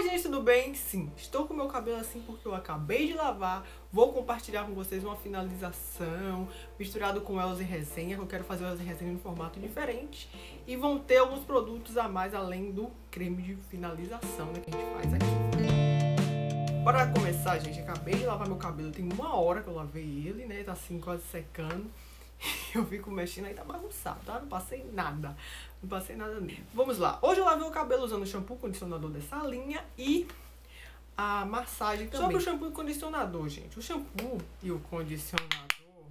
Oi gente, tudo bem? Sim, estou com meu cabelo assim porque eu acabei de lavar. Vou compartilhar com vocês uma finalização misturado com Elze Resenha, que eu quero fazer o Elze Resenha em um formato diferente. E vão ter alguns produtos a mais além do creme de finalização, né, que a gente faz aqui. Para começar, gente, acabei de lavar meu cabelo, tem 1 hora que eu lavei ele, né, tá assim quase secando. Eu fico mexendo aí, tá bagunçado, tá? Não passei nada. Não passei nada nele. Vamos lá. Hoje eu lavei o cabelo usando o shampoo, condicionador dessa linha e a massagem também. Sobre o shampoo e o condicionador, gente. O shampoo e o condicionador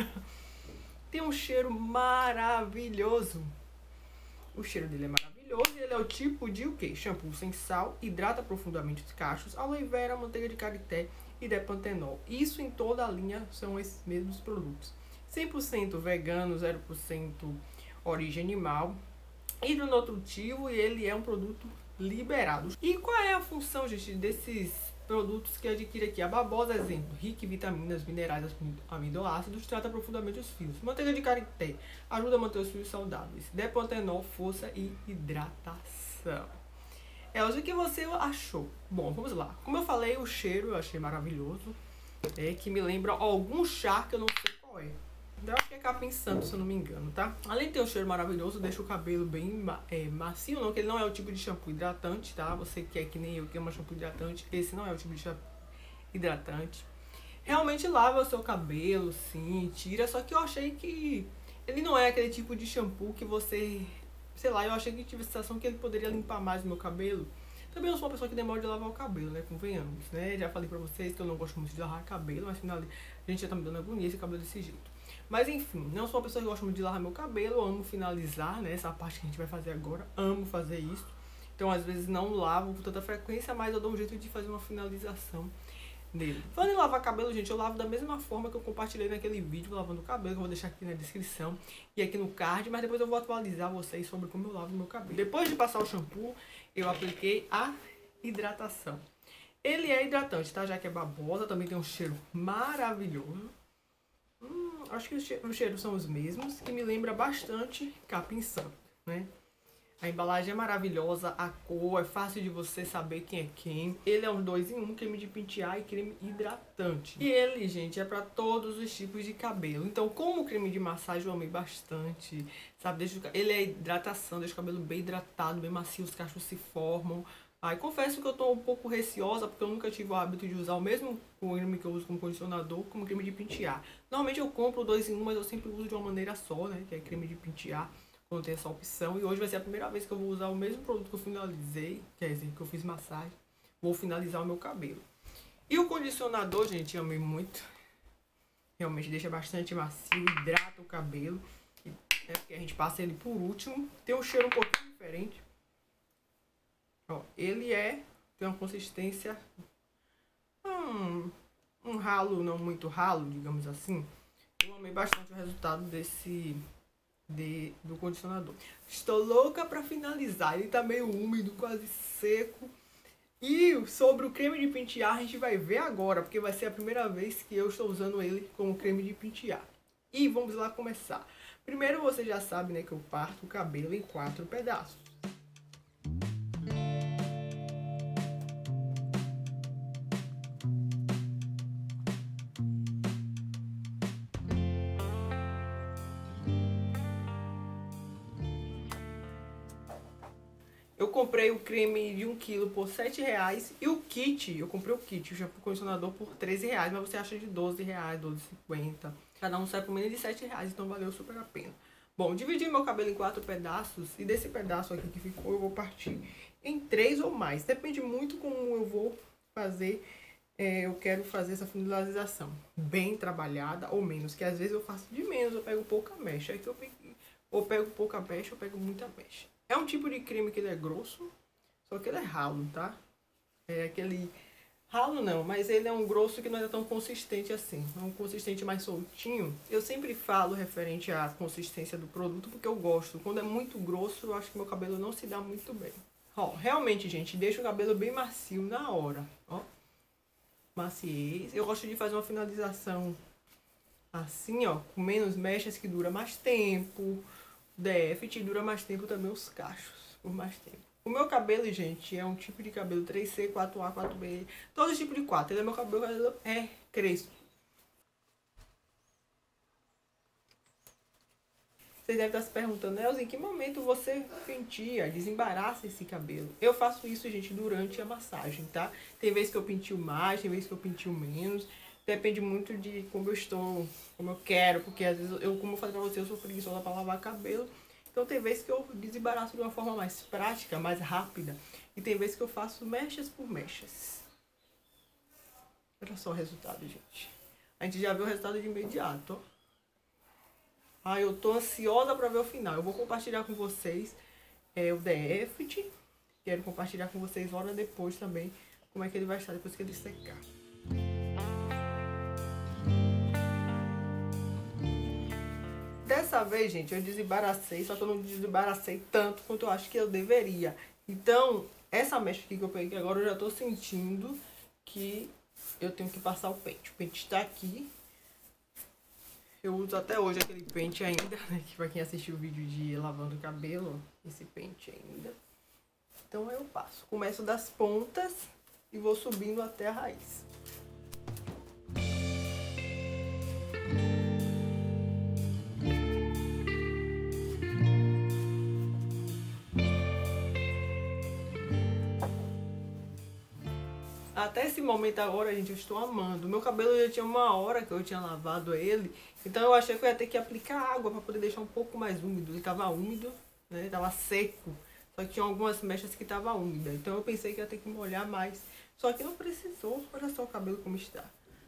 tem um cheiro maravilhoso. O cheiro dele é maravilhoso e ele é o tipo de o quê? Shampoo sem sal, hidrata profundamente os cachos, aloe vera, manteiga de karité e depantenol. Isso em toda a linha são esses mesmos produtos. 100% vegano, 0% origem animal, hidronutritivo e ele é um produto liberado. E qual é a função, gente, desses produtos que adquire aqui? A babosa, exemplo, rica em vitaminas, minerais, aminoácidos, trata profundamente os fios. Manteiga de karité ajuda a manter os fios saudáveis. Depantenol, força e hidratação. Elza, o que você achou? Bom, vamos lá. Como eu falei, o cheiro eu achei maravilhoso. Que me lembra algum chá que eu não sei qual é. Eu acho que é capim santo, se eu não me engano, tá? Além de ter um cheiro maravilhoso, deixa o cabelo bem macio, não, que ele não é o tipo de shampoo hidratante, tá? Você que é que nem eu, que ama shampoo hidratante, esse não é o tipo de shampoo hidratante. Realmente lava o seu cabelo, sim, tira, só que eu achei que ele não é aquele tipo de shampoo que você, sei lá, eu achei que tive a sensação que ele poderia limpar mais o meu cabelo. Também eu sou uma pessoa que demora de lavar o cabelo, né? Convenhamos, né? Já falei pra vocês que eu não gosto muito de lavar cabelo, mas afinal a gente já tá me dando agonia esse cabelo desse jeito. Mas enfim, não sou uma pessoa que gosta muito de lavar meu cabelo, eu amo finalizar, né? Essa parte que a gente vai fazer agora, amo fazer isso. Então às vezes não lavo com tanta frequência, mas eu dou um jeito de fazer uma finalização dele. Falando em lavar cabelo, gente, eu lavo da mesma forma que eu compartilhei naquele vídeo lavando o cabelo, que eu vou deixar aqui na descrição e aqui no card, mas depois eu vou atualizar vocês sobre como eu lavo meu cabelo. Depois de passar o shampoo, eu apliquei a hidratação. Ele é hidratante, tá? Já que é babosa, também tem um cheiro maravilhoso. Acho que os cheiros são os mesmos, que me lembra bastante capim santo, né? A embalagem é maravilhosa, a cor é fácil de você saber quem é quem. Ele é um 2 em 1, creme de pentear e creme hidratante. E ele, gente, é para todos os tipos de cabelo. Então, como o creme de massagem eu amei bastante, sabe? Ele é hidratação, deixa o cabelo bem hidratado, bem macio, os cachos se formam. Aí confesso que eu tô um pouco receosa, porque eu nunca tive o hábito de usar o mesmo creme que eu uso como condicionador, como creme de pentear. Normalmente eu compro 2 em 1, mas eu sempre uso de uma maneira só, né? Que é creme de pentear, quando tem essa opção. E hoje vai ser a primeira vez que eu vou usar o mesmo produto que eu finalizei, quer dizer, que eu fiz massagem. Vou finalizar o meu cabelo. E o condicionador, gente, eu amei muito. Realmente deixa bastante macio, hidrata o cabelo. Né? Porque a gente passa ele por último. Tem um cheiro um pouquinho diferente. Ó, ele tem uma consistência, um ralo, não muito ralo, digamos assim. Eu amei bastante o resultado do condicionador. Estou louca para finalizar, ele tá meio úmido, quase seco. E sobre o creme de pentear a gente vai ver agora, porque vai ser a primeira vez que eu estou usando ele como creme de pentear. E vamos lá começar. Primeiro você já sabe, né, que eu parto o cabelo em 4 pedaços. Eu comprei o creme de 1 kg por R$7 e o kit, eu comprei o kit, o shampoo condicionador por R$13, mas você acha de R$12, R$12,50. Cada um sai por menos de R$7, então valeu super a pena. Bom, dividi meu cabelo em 4 pedaços e desse pedaço aqui que ficou eu vou partir em 3 ou mais. Depende muito como eu vou fazer, eu quero fazer essa finalização bem trabalhada ou menos, que às vezes eu faço de menos, eu pego pouca mecha, aí que ou pego pouca mecha ou pego muita mecha. É um tipo de creme que ele é grosso, só que ele é ralo, tá? É aquele... Ralo não, mas ele é um grosso que não é tão consistente assim. É um consistente mais soltinho. Eu sempre falo referente à consistência do produto, porque eu gosto. Quando é muito grosso, eu acho que meu cabelo não se dá muito bem. Ó, realmente, gente, deixa o cabelo bem macio na hora, ó. Maciez. Eu gosto de fazer uma finalização assim, ó, com menos mechas, que dura mais tempo. DF te dura mais tempo também os cachos, por mais tempo. O meu cabelo, gente, é um tipo de cabelo 3C, 4A, 4B, todo tipo de 4. Ele é meu cabelo é crespo. Vocês devem estar se perguntando, Nelson, em que momento você penteia, desembaraça esse cabelo? Eu faço isso, gente, durante a massagem, tá? Tem vezes que eu pentio mais, tem vezes que eu pentio menos. Depende muito de como eu estou, como eu quero, porque às vezes como eu falei pra você, eu sou preguiçosa pra lavar cabelo. Então tem vezes que eu desembaraço de uma forma mais prática, mais rápida. E tem vezes que eu faço mechas por mechas. Olha só o resultado, gente. A gente já viu o resultado de imediato, ó. Ah, eu tô ansiosa para ver o final. Eu vou compartilhar com vocês o DF. Quero compartilhar com vocês horas depois também como é que ele vai estar depois que ele secar. Dessa vez, gente, eu desembaracei, só que eu não desembaracei tanto quanto eu acho que eu deveria. Então, essa mecha aqui que eu peguei agora, eu já tô sentindo que eu tenho que passar o pente. O pente está aqui. Eu uso até hoje aquele pente ainda, né? Que pra quem assistiu o vídeo de lavando o cabelo, esse pente ainda. Então eu passo. Começo das pontas e vou subindo até a raiz. Até esse momento agora, gente, eu estou amando. Meu cabelo já tinha uma hora que eu tinha lavado ele. Então eu achei que eu ia ter que aplicar água para poder deixar um pouco mais úmido. Ele estava úmido, né? Tava seco. Só que tinha algumas mechas que estavam úmidas. Então eu pensei que ia ter que molhar mais. Só que não precisou. Olha só o cabelo como está.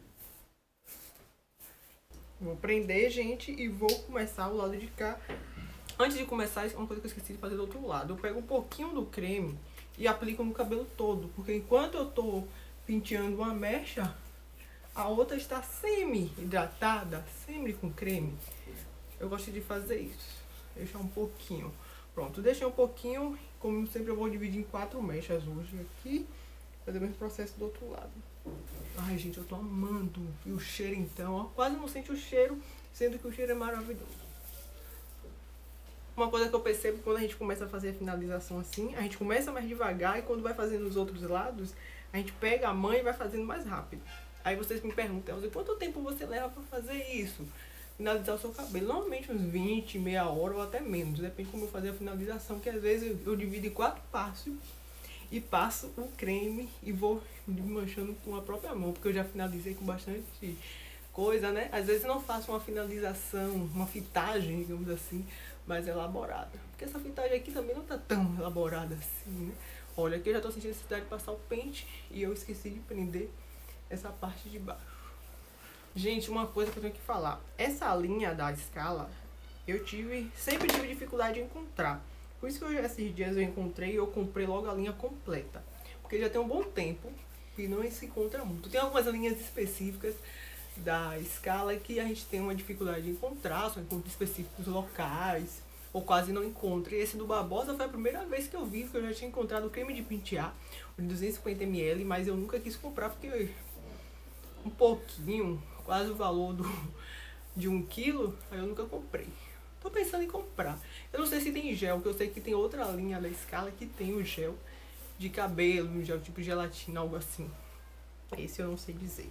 Vou prender, gente, e vou começar o lado de cá. Antes de começar, uma coisa que eu esqueci de fazer do outro lado. Eu pego um pouquinho do creme e aplico no cabelo todo. Porque enquanto eu tô penteando uma mecha, a outra está semi-hidratada, semi com creme. Eu gosto de fazer isso. Deixar um pouquinho. Pronto, deixei um pouquinho. Como sempre, eu vou dividir em 4 mechas hoje aqui. Fazer o mesmo processo do outro lado. Ai, gente, eu tô amando. E o cheiro, então, ó. Quase não sente o cheiro, sendo que o cheiro é maravilhoso. Uma coisa que eu percebo quando a gente começa a fazer a finalização assim, a gente começa mais devagar e quando vai fazendo os outros lados, a gente pega a mão e vai fazendo mais rápido. Aí vocês me perguntam, quanto tempo você leva pra fazer isso? Finalizar o seu cabelo? Normalmente uns 20, meia hora ou até menos. Depende de como eu fazer a finalização, que às vezes eu divido em 4 passos e passo o creme e vou manchando com a própria mão, porque eu já finalizei com bastante coisa, né? Às vezes não faço uma finalização, uma fitagem, digamos assim, mais elaborada. Porque essa fitagem aqui também não tá tão elaborada assim, né? Olha, aqui eu já tô sentindo a necessidade de passar o pente e eu esqueci de prender essa parte de baixo. Gente, uma coisa que eu tenho que falar. Essa linha da escala, sempre tive dificuldade em encontrar. Por isso que esses dias eu encontrei e eu comprei logo a linha completa. Porque já tem um bom tempo que não se encontra muito. Tem algumas linhas específicas da escala que a gente tem uma dificuldade de encontrar, só encontro específicos locais, ou quase não encontro. E esse do Barbosa foi a primeira vez que eu vi, que eu já tinha encontrado o creme de pentear, o de 250 ml, mas eu nunca quis comprar porque um pouquinho, quase o valor de 1 quilo, aí eu nunca comprei. Tô pensando em comprar. Eu não sei se tem gel, porque eu sei que tem outra linha da escala que tem o gel de cabelo, um gel tipo gelatina, algo assim. Esse eu não sei dizer.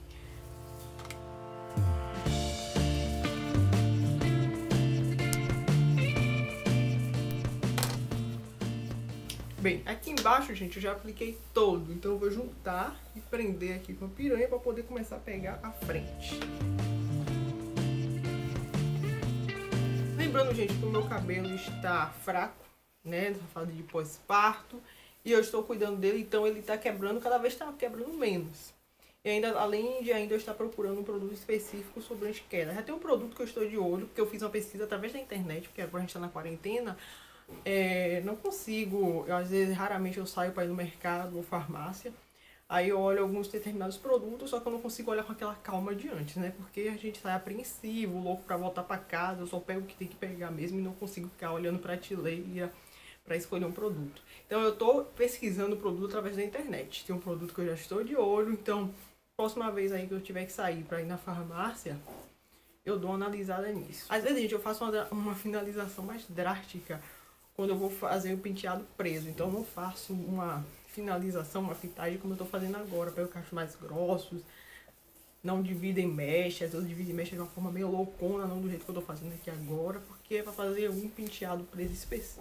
Bem, aqui embaixo, gente, eu já apliquei todo. Então eu vou juntar e prender aqui com a piranha para poder começar a pegar a frente. Lembrando, gente, que o meu cabelo está fraco, né? Nessa fase de pós-parto. E eu estou cuidando dele, então ele está quebrando, cada vez está quebrando menos. E ainda, além de eu estar procurando um produto específico sobre anti-queda. Já tem um produto que eu estou de olho, porque eu fiz uma pesquisa através da internet, porque agora a gente está na quarentena. Não consigo, às vezes, raramente eu saio para ir no mercado ou farmácia. Aí eu olho alguns determinados produtos, só que eu não consigo olhar com aquela calma de antes, né? Porque a gente sai apreensivo, louco pra voltar pra casa, eu só pego o que tem que pegar mesmo e não consigo ficar olhando prateleira pra escolher um produto. Então eu tô pesquisando o produto através da internet. Tem um produto que eu já estou de olho, então próxima vez aí que eu tiver que sair pra ir na farmácia, eu dou uma analisada nisso. Às vezes, gente, eu faço uma finalização mais drástica quando eu vou fazer o penteado preso. Então eu não faço uma finalização, uma fitagem como eu tô fazendo agora. Pego cachos mais grossos, não divido em mechas. Eu divido em mechas de uma forma meio loucona, não do jeito que eu tô fazendo aqui agora, porque é pra fazer um penteado preso específico.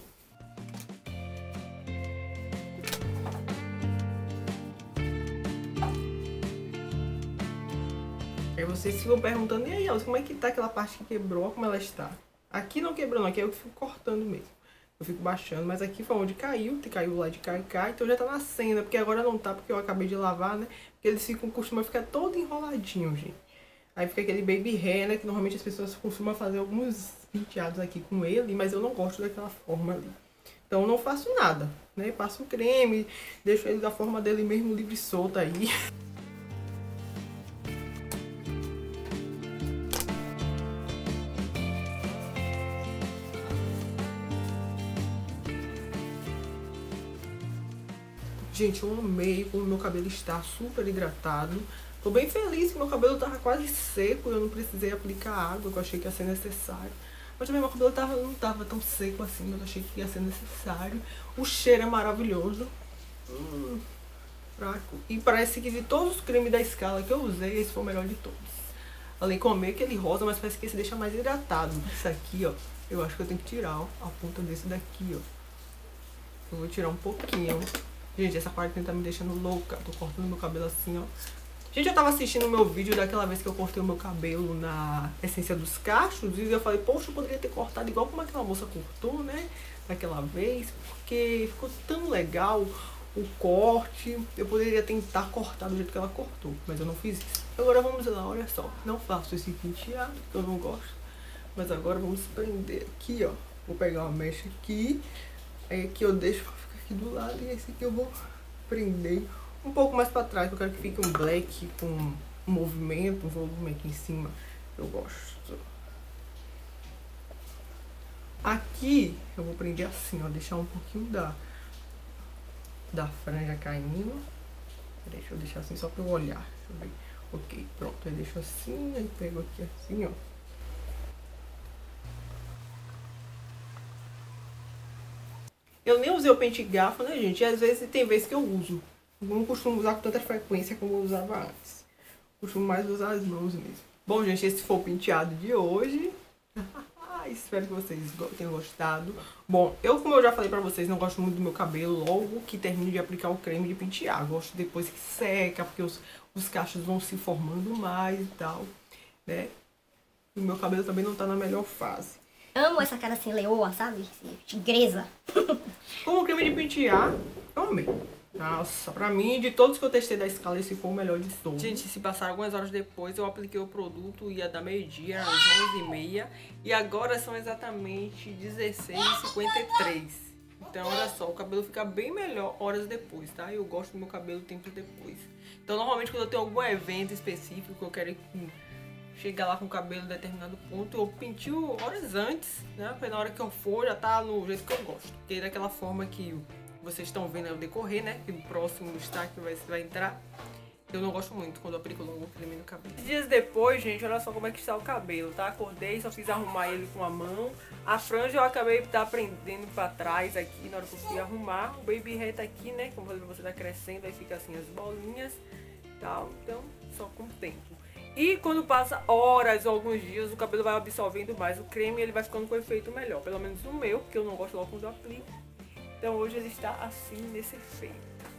Aí vocês ficam perguntando, e aí, Elza, como é que tá aquela parte que quebrou, como ela está? Aqui não quebrou não, aqui eu fico cortando mesmo. Eu fico baixando, mas aqui foi onde caiu, caiu lá de cá e cá, então já tá nascendo, porque agora não tá, porque eu acabei de lavar, né? Porque eles costumam ficar todo enroladinho, gente. Aí fica aquele baby hair, né, que normalmente as pessoas costumam fazer alguns penteados aqui com ele, mas eu não gosto daquela forma ali. Então eu não faço nada, né? Passo o creme, deixo ele da forma dele mesmo, livre e solto aí. Gente, eu amei como meu cabelo está super hidratado. Tô bem feliz que meu cabelo tava quase seco e eu não precisei aplicar água, que eu achei que ia ser necessário. Mas também meu cabelo não tava tão seco assim, mas eu achei que ia ser necessário. O cheiro é maravilhoso. Fraco. E parece que de todos os cremes da Scala que eu usei, esse foi o melhor de todos. Além de comer aquele rosa, mas parece que esse deixa mais hidratado. Isso aqui, ó, eu acho que eu tenho que tirar, ó, a ponta desse daqui, ó. Eu vou tirar um pouquinho. Gente, essa parte tá me deixando louca. Tô cortando meu cabelo assim, ó. Gente, eu tava assistindo o meu vídeo daquela vez que eu cortei o meu cabelo na essência dos cachos. E eu falei, poxa, eu poderia ter cortado igual como aquela moça cortou, né? Daquela vez. Porque ficou tão legal o corte. Eu poderia tentar cortar do jeito que ela cortou. Mas eu não fiz isso. Agora vamos lá, olha só. Não faço esse penteado, que eu não gosto. Mas agora vamos prender aqui, ó. Vou pegar uma mecha aqui. Aí aqui eu deixo aqui do lado e esse aqui eu vou prender um pouco mais pra trás, eu quero que fique um black com um movimento, um volume aqui em cima, eu gosto. Aqui eu vou prender assim, ó, deixar um pouquinho da franja caindo. Deixa eu deixar assim só pra eu olhar, deixa eu ver. Ok, pronto, aí deixo assim, aí pego aqui assim, ó. Eu nem usei o pente garfo, né, gente? E às vezes tem vezes que eu uso. Eu não costumo usar com tanta frequência como eu usava antes. Costumo mais usar as mãos mesmo. Bom, gente, esse foi o penteado de hoje. Espero que vocês tenham gostado. Bom, como eu já falei pra vocês, não gosto muito do meu cabelo logo que termino de aplicar o creme de pentear. Gosto depois que seca, porque os cachos vão se formando mais e tal, né? E o meu cabelo também não tá na melhor fase. Amo essa cara assim, leoa, sabe? Tigresa. Como o creme de pentear, eu amei. Nossa, pra mim, de todos que eu testei da Scala, esse foi o melhor de todos. Gente, se passar algumas horas depois, eu apliquei o produto, ia dar meio-dia, às 11h30. E agora são exatamente 16h53. Então, olha só, o cabelo fica bem melhor horas depois, tá? Eu gosto do meu cabelo tempos depois. Então, normalmente, quando eu tenho algum evento específico, que eu quero chegar lá com o cabelo em determinado ponto, eu penteo horas antes, né? Porque na hora que eu for, já tá no jeito que eu gosto. Porque daquela forma que vocês estão vendo o decorrer, né? Que o próximo destaque vai entrar. Eu não gosto muito quando eu aplico logo o creme no cabelo. Dias depois, gente, olha só como é que está o cabelo, tá? Acordei, só fiz arrumar ele com a mão. A franja eu acabei prendendo pra trás aqui na hora que eu fui arrumar. O baby hair tá aqui, né? Como você tá crescendo, aí fica assim as bolinhas e tal. Então, só com o tempo. E quando passa horas ou alguns dias, o cabelo vai absorvendo mais o creme e ele vai ficando com efeito melhor. Pelo menos o meu, porque eu não gosto logo quando eu aplico. Então hoje ele está assim, nesse efeito.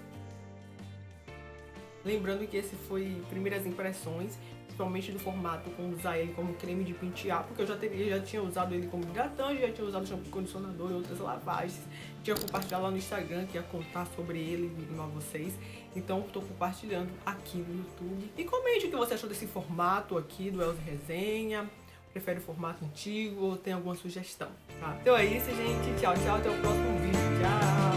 Lembrando que esse foi primeiras impressões, principalmente do formato com usar ele como creme de pentear, porque eu já tinha usado ele como hidratante, já tinha usado shampoo, condicionador e outras lavagens. Tinha compartilhado lá no Instagram, que ia contar sobre ele a vocês. Então estou compartilhando aqui no YouTube. E comente o que você achou desse formato aqui do Elza Resenha. Prefere o formato antigo ou tem alguma sugestão, tá? Então é isso, gente. Tchau, tchau. Até o próximo vídeo. Tchau!